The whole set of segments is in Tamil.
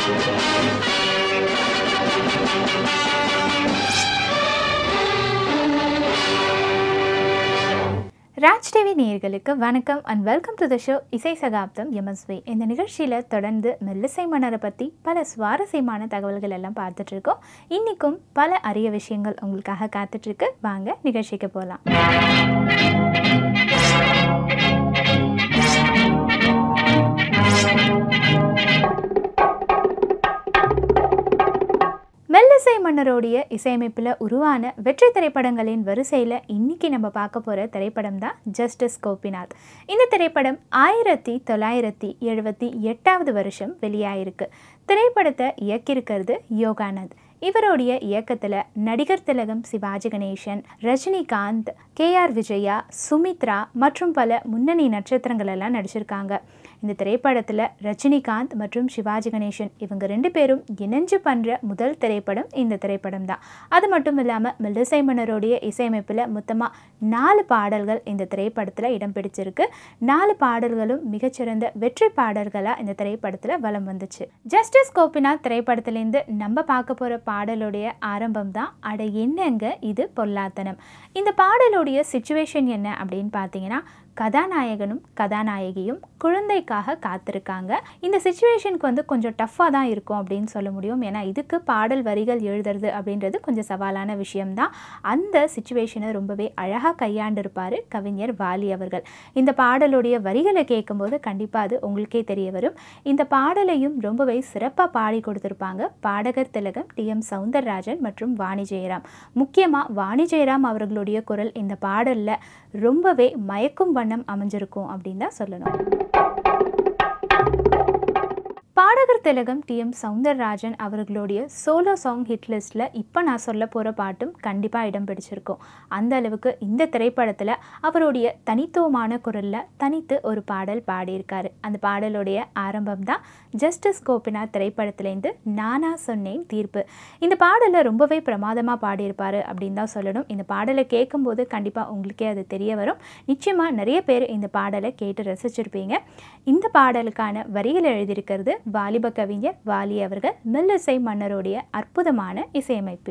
RajTv நேயர்களுக்கு வணக்கம் and welcome to the show Isai Chakaravarthy MSV. இந்த நிகழ்ச்சியில தொடர்ந்து மெல்லிசை மன்னரை பத்தி பல சுவாரஸ்யமான தகவல்கள் எல்லாம் பார்த்துட்டு இருக்கோம். இன்னைக்கும் பல அரிய விஷயங்கள் உங்களுக்காக காத்துட்டு இருக்கு. வாங்க நிகழ்ச்சிக்கு போலாம். மெல்லிசை மன்னரோடைய இசையமைப்பில் உருவான வெற்றி திரைப்படங்களின் வரிசையில் இன்னைக்கு நம்ம பார்க்க போகிற திரைப்படம் தான் ஜஸ்டிஸ் கோபிநாத். இந்த திரைப்படம் 1978 வருஷம் வெளியாயிருக்கு. திரைப்படத்தை இயக்கியிருக்கிறது யோகானந்த். இவருடைய இயக்கத்தில் நடிகர் திலகம் சிவாஜி கணேசன், ரஜினிகாந்த், KR விஜயா, சுமித்ரா மற்றும் பல முன்னணி நட்சத்திரங்கள் எல்லாம் நடிச்சிருக்காங்க. இந்த திரைப்படத்தில் ரஜினிகாந்த் மற்றும் சிவாஜி கணேசன் இவங்க 2 பேரும் இணைஞ்சு பண்ணுற முதல் திரைப்படம் இந்த திரைப்படம் தான். அது மட்டும் இல்லாமல் மெல்லிசை மன்னருடைய இசையமைப்பில் மொத்தமாக 4 பாடல்கள் இந்த திரைப்படத்தில் இடம் பிடிச்சிருக்கு. 4 பாடல்களும் மிகச்சிறந்த வெற்றி பாடல்களாக இந்த திரைப்படத்தில் வலம் வந்துச்சு. ஜஸ்டிஸ் கோபிநாத் திரைப்படத்திலேருந்து நம்ம பார்க்க போகிற பாடலுடைய ஆரம்பம் தான் அட என்னங்க இது பொல்லாத்தனம். இந்த பாடலுடைய சிச்சுவேஷன் என்ன அப்படின்னு பார்த்தீங்கன்னா, கதாநாயகனும் கதாநாயகியும் குழந்தைக்காக காத்திருக்காங்க. இந்த சிச்சுவேஷனுக்கு கொஞ்சம் டஃப்பாக தான் இருக்கும் அப்படின்னு சொல்ல முடியும். ஏன்னா இதுக்கு பாடல் வரிகள் எழுதுறது அப்படின்றது கொஞ்சம் சவாலான விஷயம்தான். அந்த சிச்சுவேஷனை ரொம்பவே அழகாக கையாண்டிருப்பார் கவிஞர் வாலி அவர்கள். இந்த பாடலுடைய வரிகளை கேட்கும்போது கண்டிப்பாக அது உங்களுக்கே தெரிய வரும். இந்த பாடலையும் ரொம்பவே சிறப்பாக பாடி கொடுத்துருப்பாங்க பாடகர் திலகம் TM சௌந்தரராஜன் மற்றும் வாணி ஜெயராம். முக்கியமாக வாணி ஜெயராம் அவர்களுடைய குரல் இந்த பாடலில் ரொம்பவே மயக்கும் வண்ணம் அமைஞ்சிருக்கும் அப்படின்னு தான் சொல்லணும். பாடகர் திலகம் TM சௌந்தரராஜன் அவர்களுடைய சோலோ சாங் ஹிட் லிஸ்ட்டில் இப்போ நான் சொல்ல போகிற பாட்டும் கண்டிப்பாக இடம் பிடிச்சிருக்கும். அந்த அளவுக்கு இந்த திரைப்படத்தில் அவருடைய தனித்துவமான குரலில் தனித்து ஒரு பாடல் பாடியிருக்காரு. அந்த பாடலுடைய ஆரம்பம் தான் ஜஸ்டிஸ் கோபிநாத் திரைப்படத்திலேருந்து நானா சொன்னேன் தீர்ப்பு. இந்த பாடலை ரொம்பவே பிரமாதமாக பாடியிருப்பார் அப்படின்னு தான் சொல்லணும். இந்த பாடலை கேட்கும்போது கண்டிப்பாக உங்களுக்கே அது தெரிய வரும். நிச்சயமாக நிறைய பேர் இந்த பாடலை கேட்டு ரசிச்சிருப்பீங்க. இந்த பாடலுக்கான வரிகள் எழுதியிருக்கிறது வாலிப கவிஞர் வாலி அவர்கள். மெல்லிசை மன்னருடைய அற்புதமான இசையமைப்பு.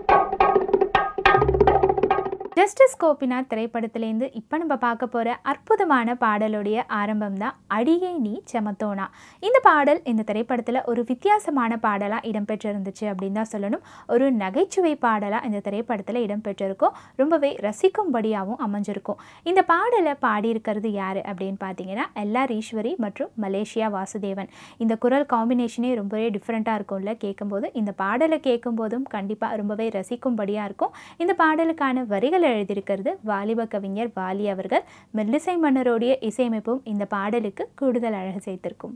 ஜஸ்டிஸ் கோபிநாத் திரைப்படத்திலேருந்து இப்போ நம்ம பார்க்க போகிற அற்புதமான பாடலுடைய ஆரம்பம் தான் அடியே நீ செமத்தோனா. இந்த பாடல் இந்த திரைப்படத்தில் ஒரு வித்தியாசமான பாடலாக இடம்பெற்றிருந்துச்சு அப்படின்னு தான் சொல்லணும். ஒரு நகைச்சுவை பாடலாக இந்த திரைப்படத்தில் இடம்பெற்றிருக்கும். ரொம்பவே ரசிக்கும்படியாகவும் அமைஞ்சிருக்கும். இந்த பாடலை பாடியிருக்கிறது யார் அப்படின்னு பார்த்தீங்கன்னா LR ஈஸ்வரி மற்றும் மலேசியா வாசுதேவன். இந்த குரல் காம்பினேஷனே ரொம்பவே டிஃப்ரெண்ட்டாக இருக்கும்ல கேட்கும்போது. இந்த பாடலை கேட்கும்போதும் கண்டிப்பாக ரொம்பவே ரசிக்கும்படியாக இருக்கும். இந்த பாடலுக்கான வரிகள் எழுதியிருக்கிறது வாலிப கவிஞர் வாலி அவர்கள். மெல்லிசை மன்னருடைய இசையமைப்பும் இந்த பாடலுக்கு கூடுதல் அழகு சேர்த்திருக்கும்.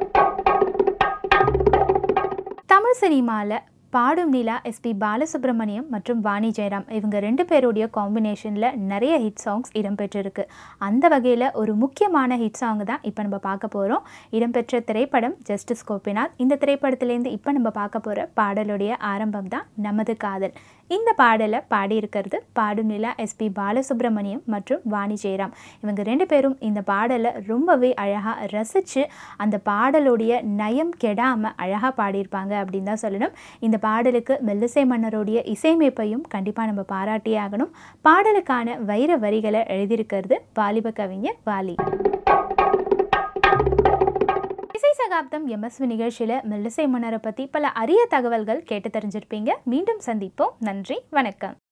தமிழ் சினிமாவில் பாடும் நிலா SP பாலசுப்ரமணியம் மற்றும் வாணி ஜெயராம் இவங்க 2 பேருடைய காம்பினேஷனில் நிறைய ஹிட் சாங்ஸ் இடம்பெற்றிருக்கு. அந்த வகையில் ஒரு முக்கியமான ஹிட் சாங் தான் இப்போ நம்ம பார்க்க போகிறோம். இடம்பெற்ற திரைப்படம் ஜஸ்டிஸ் கோபிநாத். இந்த திரைப்படத்திலேருந்து இப்போ நம்ம பார்க்க போகிற பாடலுடைய ஆரம்பம் தான் நமது காதல். இந்த பாடலை பாடியிருக்கிறது பாடும் நிலா SP பாலசுப்ரமணியம் மற்றும் வாணி ஜெயராம். இவங்க 2 பேரும் இந்த பாடலை ரொம்பவே அழகாக ரசித்து அந்த பாடலுடைய நயம் கெடாமல் அழகாக பாடியிருப்பாங்க அப்படின்னு தான் சொல்லணும். இந்த பாடலுக்கு மெல்லிசை மன்னருடைய இசையமைப்பையும் கண்டிப்பாக நம்ம பாராட்டியே ஆகணும். பாடலுக்கான வைர வரிகளை எழுதியிருக்கிறது வாலிப கவிஞர் வாலி. இசை சகாப்தம் MSV நிகழ்ச்சியில் மெல்லிசை மன்னரை பற்றி பல அரிய தகவல்கள் கேட்டு தெரிஞ்சிருப்பீங்க. மீண்டும் சந்திப்போம். நன்றி, வணக்கம்.